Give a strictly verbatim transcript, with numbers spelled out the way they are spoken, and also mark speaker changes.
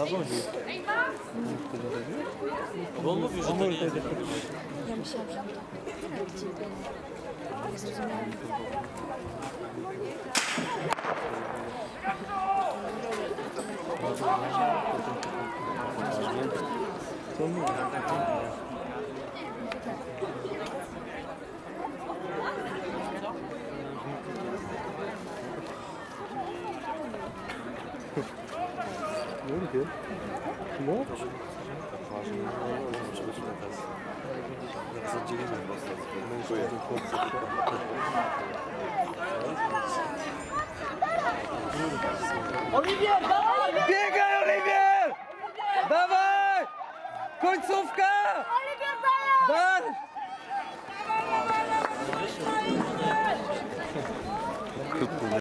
Speaker 1: Zawodzi. Bo on mówił, że to nie jest.
Speaker 2: Ja myślałam, że gdzie to nie zrozumiałam.
Speaker 1: Co mówi? Lubię. No? Ważne, może być teraz. Jak zadzielimy postać. Dziękuję.
Speaker 3: Oliwier, dawaj!
Speaker 4: Biegaj, Oliwier! Dawaj! Końcówka!
Speaker 2: Oliwier, dawaj!
Speaker 4: Dawaj!